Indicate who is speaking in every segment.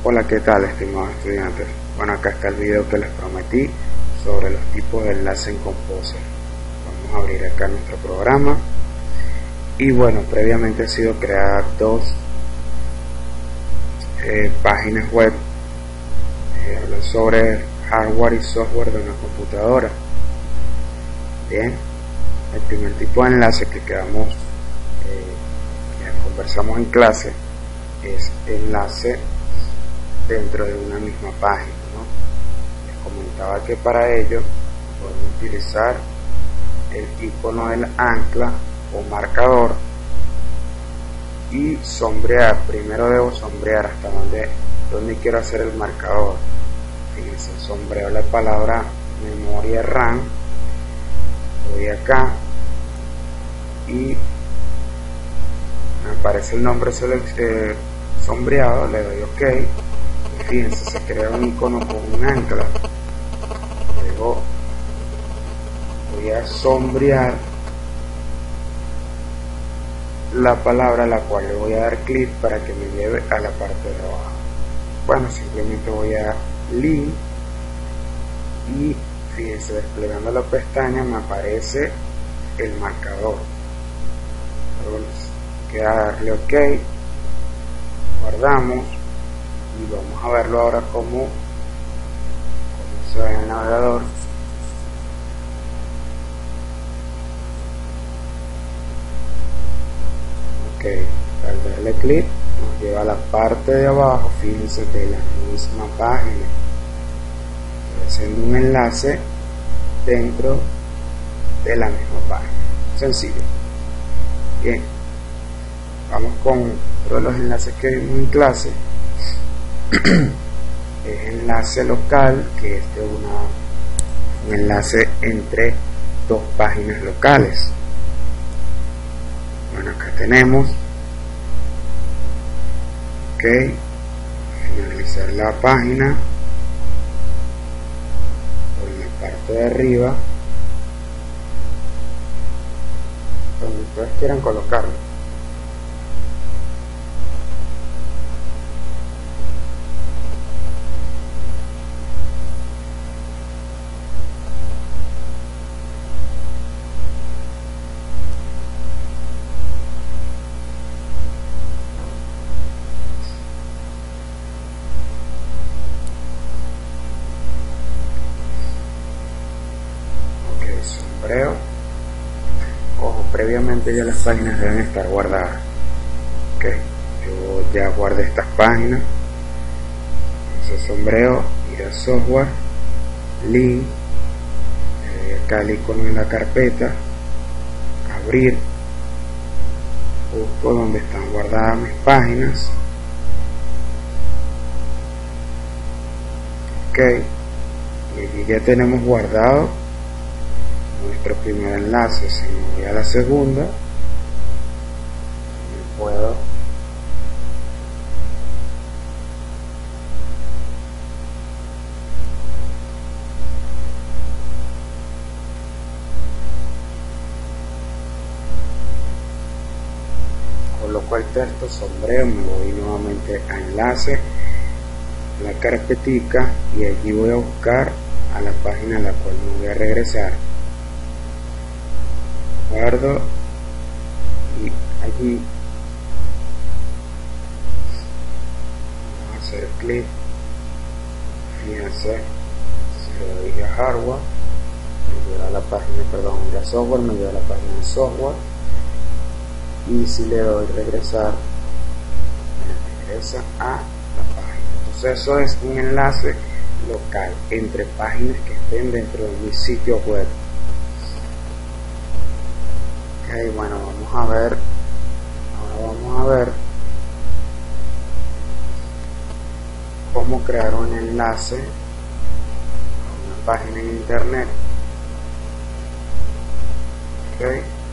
Speaker 1: Hola, ¿qué tal, estimados estudiantes? Bueno, acá está el video que les prometí sobre los tipos de enlace en Composer. Vamos a abrir acá nuestro programa y bueno, previamente he sido crear dos páginas web hablan sobre hardware y software de una computadora. Bien, el primer tipo de enlace que conversamos en clase es enlace dentro de una misma página, ¿no? Les comentaba que para ello podemos utilizar el icono del ancla o marcador y sombrear. Primero debo sombrear hasta donde quiero hacer el marcador. Fíjense, sombreo la palabra memoria RAM, voy acá y me aparece el nombre sombreado, le doy OK y fíjense, se crea un icono con un ancla. Luego voy a sombrear la palabra a la cual le voy a dar clic para que me lleve a la parte de abajo. Bueno, simplemente voy a link y fíjense, desplegando la pestaña me aparece el marcador. Luego queda darle OK, guardamos y vamos a verlo ahora como se ve en el navegador. Ok, al darle clic nos lleva a la parte de abajo, fíjense, de la misma página. Estoy haciendo un enlace dentro de la misma página. Sencillo. Bien, vamos con otro de los enlaces que vimos en clase. Es enlace local, que es de un enlace entre dos páginas locales. Bueno, acá tenemos OK, finalizar la página por la parte de arriba donde ustedes quieran colocarlo. Sombreo. Ojo, previamente ya las páginas deben estar guardadas. Ok, yo ya guardé estas páginas. Entonces sombreo, ir a software, link, acá el icono en la carpeta, abrir, busco donde están guardadas mis páginas. Ok, y aquí ya tenemos guardado nuestro primer enlace. Si me voy a la segunda, puedo coloco el texto, sombreo, me voy nuevamente a enlace, la carpetica, y allí voy a buscar a la página a la cual me voy a regresar. Guardo y allí vamos a hacer clic. Fíjense, si le doy a hardware me lleva a la página, perdón, a software, me lleva a la página de software, y si le doy regresar me regresa a la página. Entonces eso es un enlace local entre páginas que estén dentro de mi sitio web. Ok, bueno, vamos a ver, ahora vamos a ver cómo crear un enlace a una página en internet. Ok,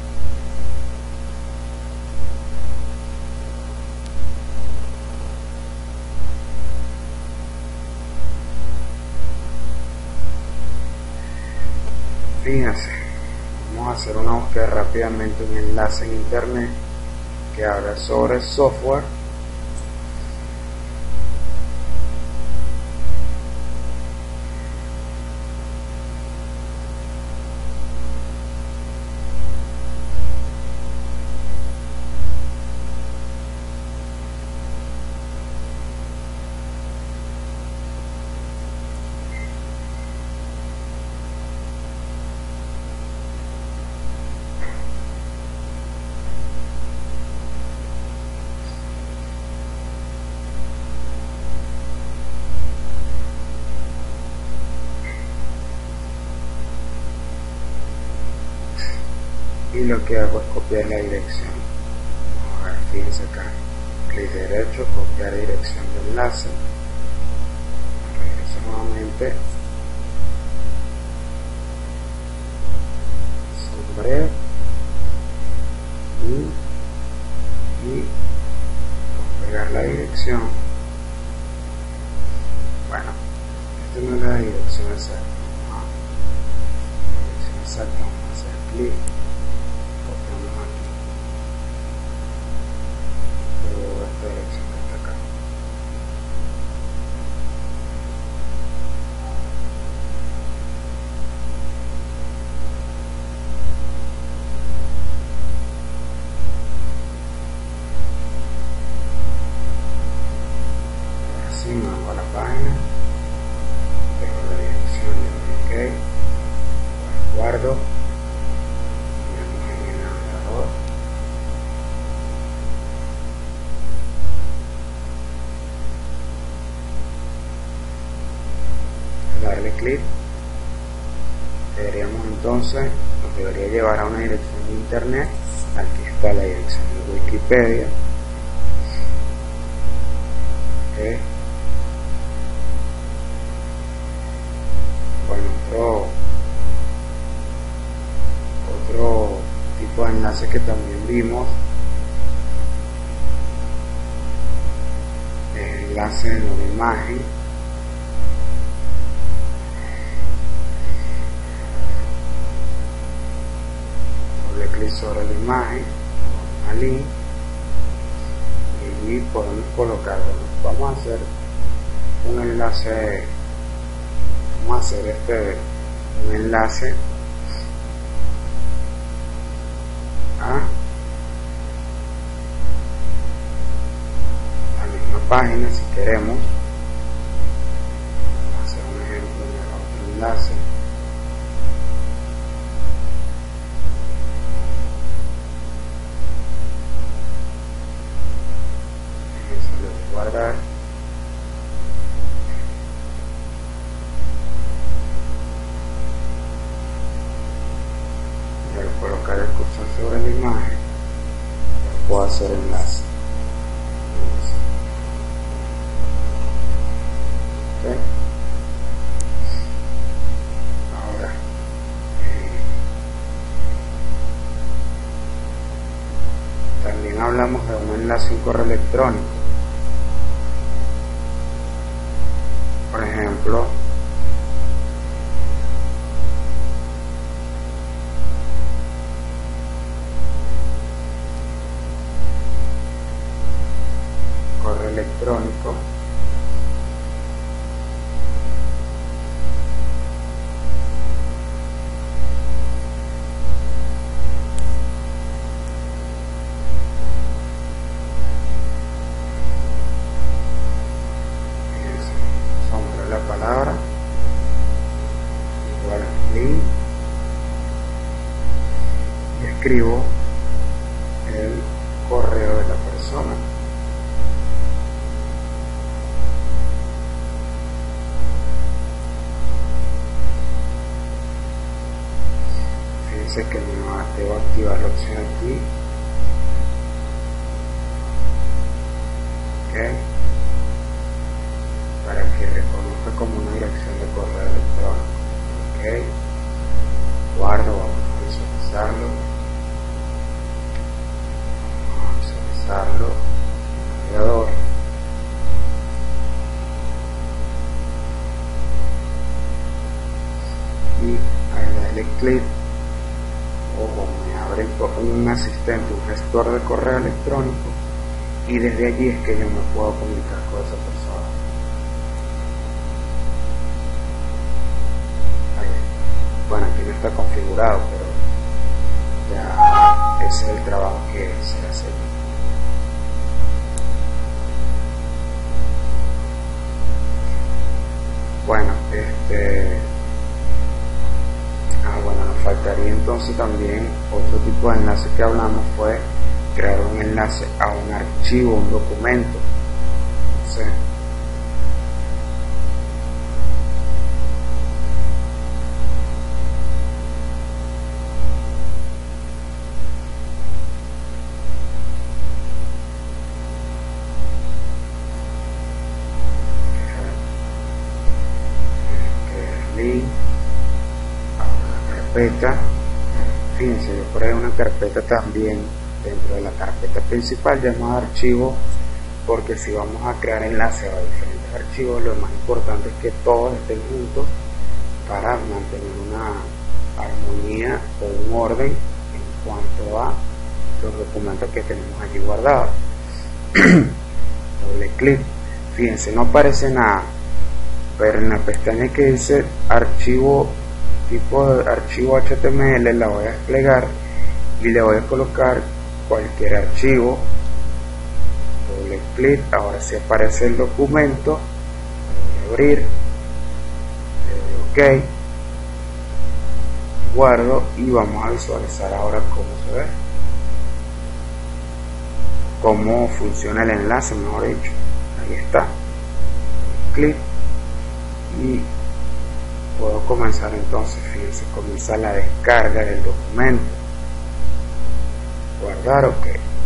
Speaker 1: fíjense, vamos a hacer una búsqueda rápidamente, un enlace en internet que habla sobre software lo que hago es copiar la dirección. A ver, fíjense acá, clic derecho, copiar dirección de enlace, regreso nuevamente, sombrero y pegar la dirección. Bueno, esta no es la dirección exacta. La dirección exacta, vamos a hacer clic, copiamos aquí toda esta dirección que está acá. Así me hago a la página, dejo la dirección, le doy OK, guardo, miramos en el navegador, darle clic, deberíamos entonces, nos debería llevar a una dirección de internet. Aquí está la dirección de Wikipedia. Okay. Bueno, otro tipo de enlace que también vimos es el enlace de una imagen. Doble clic sobre la imagen, una link, y allí podemos colocar, vamos a hacer un enlace, vamos a hacer un enlace a la misma página si queremos. Vamos a hacer un ejemplo de otro enlace. Eso lo voy a guardar. Y al colocar el cursor sobre la imagen, puedo hacer enlace. Okay. Ahora, también hablamos de un enlace a un correo electrónico. Por ejemplo, correo electrónico, sombra la palabra, igual link, y escribo el correo de la persona. Fíjense que debo activar la opción aquí. Okay. Para que reconozca como una dirección de correo electrónico. Okay. Guardo, vamos a visualizarlo. Navegador. Y al darle clic, me abre un asistente, un gestor de correo electrónico, y desde allí es que yo me puedo comunicar con esa persona. Bueno, aquí no está configurado, pero ya ese es el trabajo que se hace. Bueno, bueno, nos faltaría entonces también otro tipo de enlace que hablamos, fue crear un enlace a un archivo, un documento. ¿Sí? carpeta. Fíjense, yo por ahí una carpeta también dentro de la carpeta principal llamada archivo, porque si vamos a crear enlaces a diferentes archivos, lo más importante es que todos estén juntos para mantener una armonía o un orden en cuanto a los documentos que tenemos allí guardados. Doble clic, fíjense, no aparece nada, pero en la pestaña que dice archivo, tipo de archivo HTML, la voy a desplegar y le voy a colocar cualquier archivo. Doble clic, ahora sí aparece el documento, voy a abrir, le doy OK, guardo y vamos a visualizar ahora cómo se ve, cómo funciona el enlace, mejor dicho. Ahí está, clic y puedo comenzar entonces. Fíjense, comienza la descarga del documento, guardar, OK.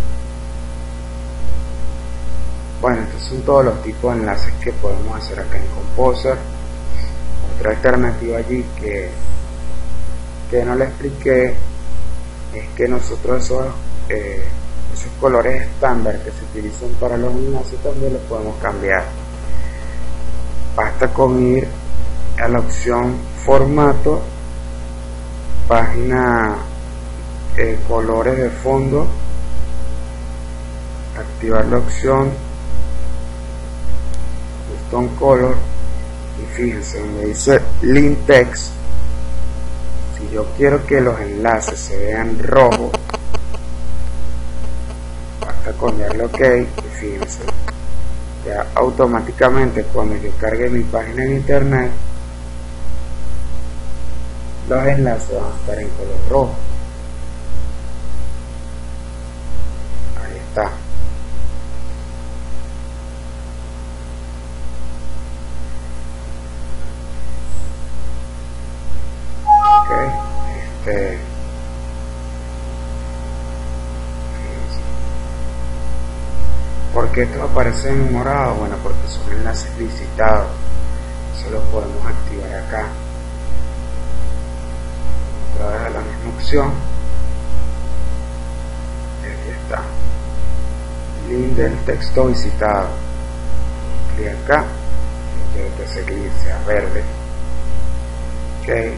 Speaker 1: Bueno, estos son todos los tipos de enlaces que podemos hacer acá en Composer. Otra alternativa allí que no le expliqué es que nosotros esos colores estándar que se utilizan para los enlaces también los podemos cambiar. Basta con ir a la opción formato, página, colores de fondo, activar la opción custom color y fíjense donde dice link text. Si yo quiero que los enlaces se vean rojos, basta con darle OK y fíjense, ya automáticamente cuando yo cargue mi página en internet, los enlaces van a estar en color rojo. Ahí está. Ok, ¿por qué estos aparecen en morado? Bueno, porque son enlaces visitados. Eso lo podemos activar acá. Otra vez a la misma opción. Aquí está. Link del texto visitado. Clic acá. Quiero que ese clic sea verde. Ok.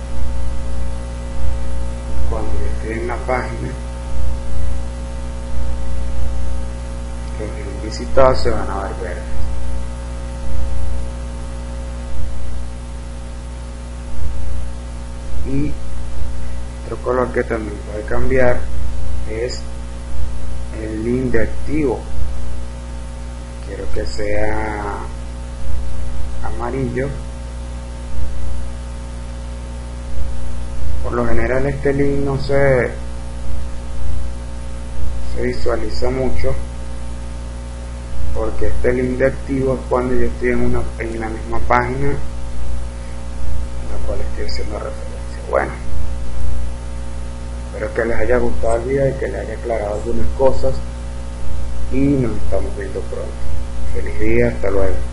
Speaker 1: Cuando yo estoy en la página, los visitados se van a ver verdes. Y otro color que también puede cambiar es el link de activo. Quiero que sea amarillo. Por lo general este link no se visualiza mucho, porque este link de activo es cuando yo estoy en la misma página en la cual estoy haciendo referencia. Bueno, espero que les haya gustado el video y que les haya aclarado algunas cosas y nos estamos viendo pronto. Feliz día, hasta luego.